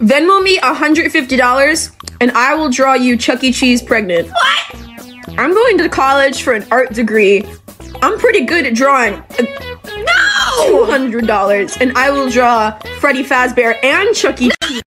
Venmo me $150 and I will draw you Chuck E. Cheese pregnant. What? I'm going to college for an art degree. I'm pretty good at drawing. No! $200 and I will draw Freddy Fazbear and Chuck E. Cheese.